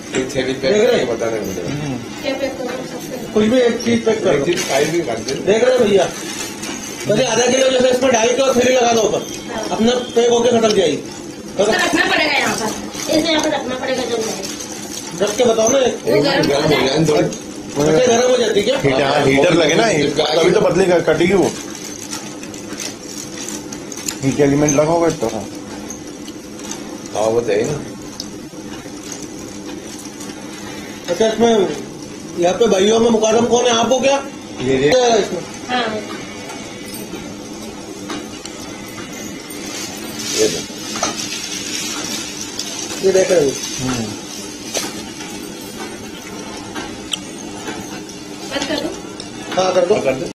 एक थैली पैक करके बताने मुझे क्या पैक करो? कुछ भी एक चीज पैक कर दो। खाई भी करते देख रहे हैं भैया, वैसे आधा किलो जैसे इसमें 2.5 किलो थैली लगा दो ऊपर, अपना पैक होके खत्म जाएगी। तो रखना पड़ेगा यहाँ पर, इसे यहाँ पर रखना पड़ेगा जब जाए। रख के बताओ ना। एक मिनट गर्म हो जाए थोड़ी अच्छा गर्म हो जाती है क्या? हीटर लगे ना, तभी तो पतली कटेगी वो। हीट एलिमेंट लगा होगा तो। हाँ वो तो है ना। अच्छा इसमें यहाँ पे भाइयों में मुकादम कौन है, आप हो क्या? ये इसमें हाँ ये देख रहे हो। बस कर दो। हाँ कर दो। कर दो।